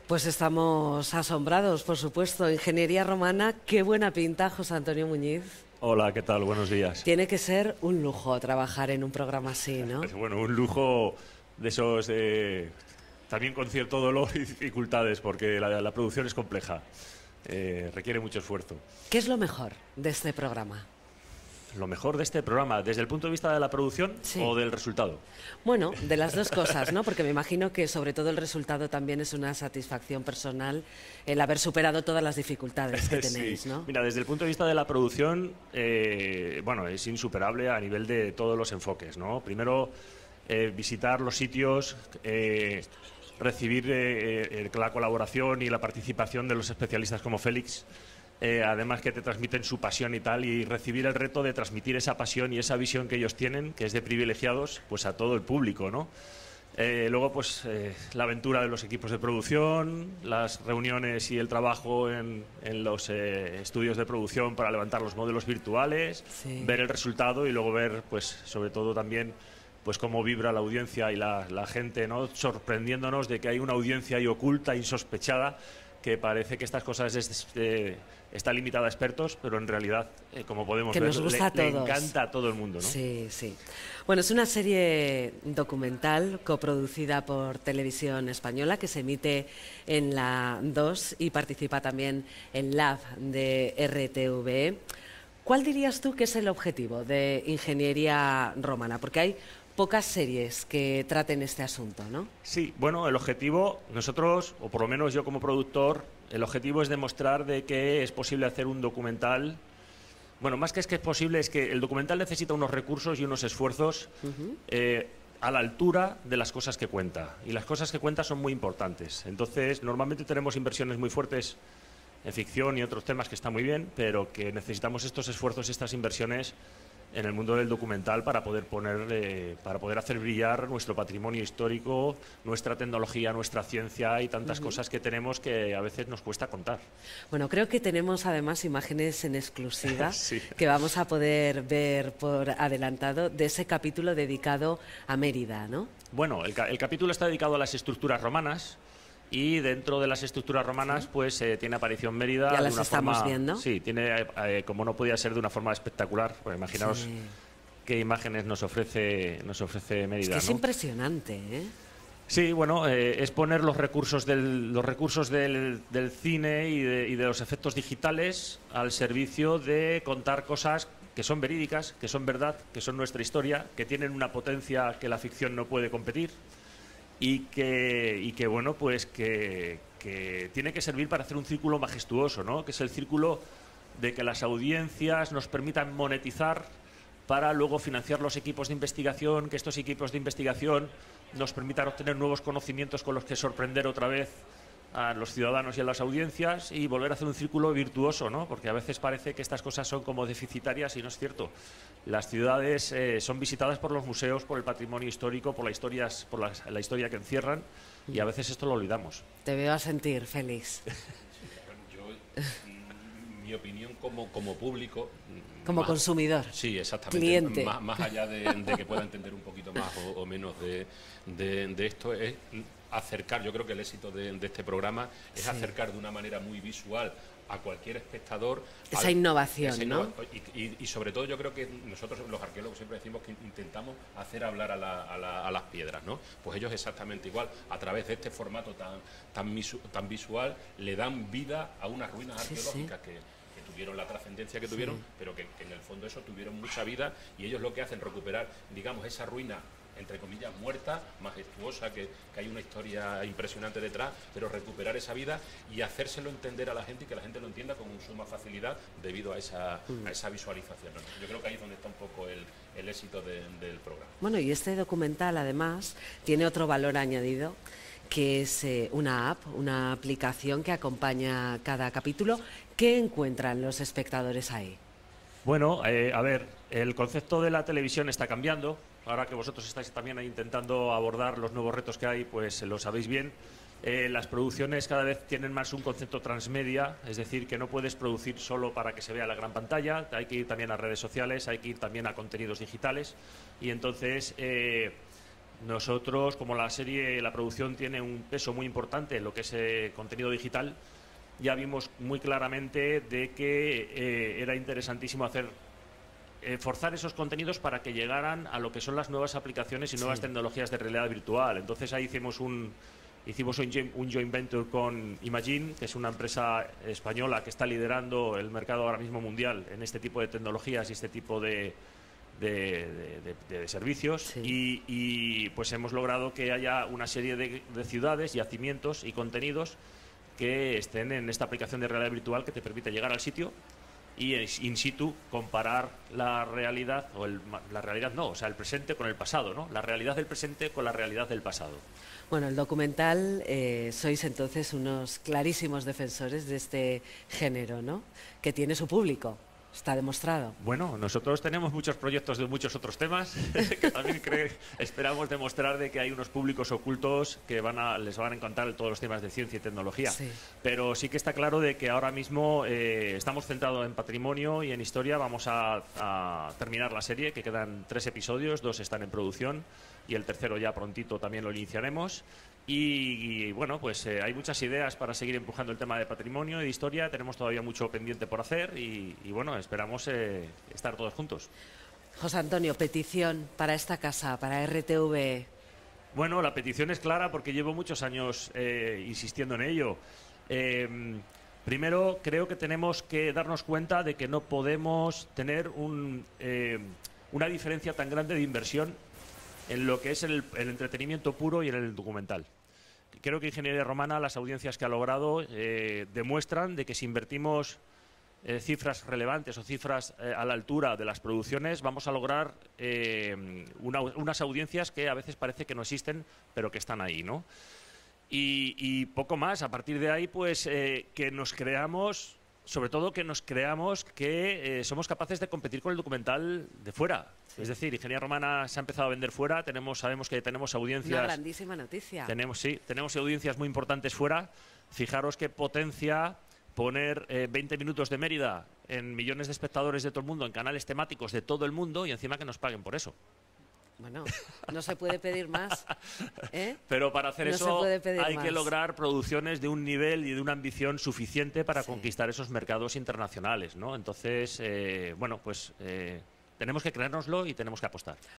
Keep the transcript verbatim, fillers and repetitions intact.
Pues estamos asombrados, por supuesto. Ingeniería romana, qué buena pinta, José Antonio Muñiz. Hola, ¿qué tal? Buenos días. Tiene que ser un lujo trabajar en un programa así, ¿no? Bueno, un lujo de esos, eh, también con cierto dolor y dificultades, porque la, la producción es compleja, eh, requiere mucho esfuerzo. ¿Qué es lo mejor de este programa? Lo mejor de este programa, ¿desde el punto de vista de la producción sí. o del resultado? Bueno, de las dos cosas, ¿no? Porque me imagino que sobre todo el resultado también es una satisfacción personal el haber superado todas las dificultades que tenéis, sí. ¿no? Mira, desde el punto de vista de la producción, eh, bueno, es insuperable a nivel de todos los enfoques, ¿no? Primero, eh, visitar los sitios, eh, recibir eh, eh, la colaboración y la participación de los especialistas como Félix. Eh, además que te transmiten su pasión y tal, y recibir el reto de transmitir esa pasión y esa visión que ellos tienen, que es de privilegiados, pues a todo el público, ¿no? Eh, luego, pues, eh, la aventura de los equipos de producción, las reuniones y el trabajo en, en los eh, estudios de producción para levantar los modelos virtuales, sí. ver el resultado y luego ver, pues, sobre todo también, pues cómo vibra la audiencia y la, la gente, ¿no? Sorprendiéndonos de que hay una audiencia ahí oculta, insospechada, que parece que estas cosas es, eh, está limitada a expertos, pero en realidad, eh, como podemos que ver, nos gusta le, a todos. le encanta a todo el mundo, ¿no? Sí, sí. Bueno, es una serie documental coproducida por Televisión Española que se emite en la dos y participa también en Lab de R T V E. ¿Cuál dirías tú que es el objetivo de Ingeniería Romana? Porque hay pocas series que traten este asunto, ¿no? Sí, bueno, el objetivo, nosotros, o por lo menos yo como productor, el objetivo es demostrar de que es posible hacer un documental. Bueno, más que es que es posible, es que el documental necesita unos recursos y unos esfuerzos uh-huh. eh, a la altura de las cosas que cuenta. Y las cosas que cuenta son muy importantes. Entonces, normalmente tenemos inversiones muy fuertes en ficción y otros temas que están muy bien, pero que necesitamos estos esfuerzos, estas inversiones en el mundo del documental para poder poner, eh, para poder hacer brillar nuestro patrimonio histórico, nuestra tecnología, nuestra ciencia y tantas uh-huh. cosas que tenemos que a veces nos cuesta contar. Bueno, creo que tenemos además imágenes en exclusiva sí. que vamos a poder ver por adelantado de ese capítulo dedicado a Mérida, ¿no? Bueno, el, el capítulo está dedicado a las estructuras romanas. Y dentro de las estructuras romanas, ¿sí? pues eh, tiene aparición Mérida. Ya las de una estamos forma, viendo. Sí, tiene, eh, como no podía ser de una forma espectacular, pues imaginaos sí. qué imágenes nos ofrece, nos ofrece Mérida. Es que es ¿no? impresionante, ¿eh? Sí, bueno, eh, es poner los recursos del, los recursos del, del cine y de, y de los efectos digitales al servicio de contar cosas que son verídicas, que son verdad, que son nuestra historia, que tienen una potencia que la ficción no puede competir. Y que, y que bueno, pues que, que tiene que servir para hacer un círculo majestuoso, ¿no? Que es el círculo de que las audiencias nos permitan monetizar para luego financiar los equipos de investigación, que estos equipos de investigación nos permitan obtener nuevos conocimientos con los que sorprender otra vez a los ciudadanos y a las audiencias y volver a hacer un círculo virtuoso, ¿no? Porque a veces parece que estas cosas son como deficitarias y no es cierto. Las ciudades eh, son visitadas por los museos, por el patrimonio histórico, por la, historias, por la, la historia que encierran y a veces esto lo olvidamos. Te veo a sentir, Félix. Yo, mi opinión como, como público... Como más, consumidor. Sí, exactamente. Cliente. Más, más allá de, de que pueda entender un poquito más o, o menos de, de, de esto, es acercar, yo creo que el éxito de, de este programa es sí. acercar de una manera muy visual a cualquier espectador esa al, innovación, esa innova ¿no? Y, y, y sobre todo yo creo que nosotros los arqueólogos siempre decimos que intentamos hacer hablar a, la, a, la, a las piedras, ¿no? Pues ellos exactamente igual, a través de este formato tan, tan, visu, tan visual, le dan vida a unas ruinas sí, arqueológicas sí. que tuvieron la trascendencia que tuvieron, sí. pero que, que en el fondo eso tuvieron mucha vida y ellos lo que hacen recuperar, digamos, esa ruina entre comillas muerta, majestuosa, que, que hay una historia impresionante detrás, pero recuperar esa vida y hacérselo entender a la gente y que la gente lo entienda con suma facilidad debido a esa, mm. a esa visualización, ¿no? Yo creo que ahí es donde está un poco el, el éxito de, del programa. Bueno, y este documental además tiene otro valor añadido, que es eh, una app, una aplicación que acompaña cada capítulo. ¿Qué encuentran los espectadores ahí? Bueno, eh, a ver, el concepto de la televisión está cambiando. Ahora que vosotros estáis también ahí intentando abordar los nuevos retos que hay, pues lo sabéis bien. Eh, las producciones cada vez tienen más un concepto transmedia, es decir, que no puedes producir solo para que se vea la gran pantalla, hay que ir también a redes sociales, hay que ir también a contenidos digitales y entonces... Eh, Nosotros, como la serie, la producción tiene un peso muy importante en lo que es eh, contenido digital, ya vimos muy claramente de que eh, era interesantísimo hacer eh, forzar esos contenidos para que llegaran a lo que son las nuevas aplicaciones y nuevas Sí. tecnologías de realidad virtual. Entonces ahí hicimos un hicimos un, joint- un joint venture con Imagine, que es una empresa española que está liderando el mercado ahora mismo mundial en este tipo de tecnologías y este tipo de de, de- de- de servicios. Sí. y, y, pues hemos logrado que haya una serie de, de ciudades, yacimientos y contenidos que estén en esta aplicación de realidad virtual que te permite llegar al sitio y in situ comparar la realidad, o el, la realidad no, o sea, el presente con el pasado, ¿no? La realidad del presente con la realidad del pasado. Bueno, el documental, eh, sois entonces unos clarísimos defensores de este género, ¿no? Que tiene su público, está demostrado. Bueno, nosotros tenemos muchos proyectos de muchos otros temas que también cre- esperamos demostrar de que hay unos públicos ocultos que van a, les van a encantar todos los temas de ciencia y tecnología. Sí. Pero sí que está claro de que ahora mismo eh, estamos centrados en patrimonio y en historia. Vamos a, a terminar la serie, que quedan tres episodios, dos están en producción y el tercero ya prontito también lo iniciaremos. Y, y, bueno, pues eh, hay muchas ideas para seguir empujando el tema de patrimonio y de historia. Tenemos todavía mucho pendiente por hacer y, y bueno, esperamos eh, estar todos juntos. José Antonio, petición para esta casa, para R T V. Bueno, la petición es clara porque llevo muchos años eh, insistiendo en ello. Eh, primero, creo que tenemos que darnos cuenta de que no podemos tener un, eh, una diferencia tan grande de inversión en lo que es el, el entretenimiento puro y en el documental. Creo que Ingeniería Romana, las audiencias que ha logrado, eh, demuestran de que si invertimos eh, cifras relevantes o cifras eh, a la altura de las producciones, vamos a lograr eh, una- unas audiencias que a veces parece que no existen, pero que están ahí, ¿no? Y, y poco más. A partir de ahí, pues, eh, que nos creamos, sobre todo que nos creamos que eh, somos capaces de competir con el documental de fuera. Es decir, Ingeniería Romana se ha empezado a vender fuera, tenemos, sabemos que tenemos Una audiencias... grandísima noticia. Tenemos, sí, tenemos audiencias muy importantes fuera. Fijaros qué potencia poner eh, veinte minutos de Mérida en millones de espectadores de todo el mundo, en canales temáticos de todo el mundo y encima que nos paguen por eso. Bueno, no se puede pedir más, ¿eh? Pero para hacer No se eso puede pedir hay que más. lograr producciones de un nivel y de una ambición suficiente para Sí. conquistar esos mercados internacionales, ¿no? Entonces, eh, bueno, pues eh, tenemos que creérnoslo y tenemos que apostar.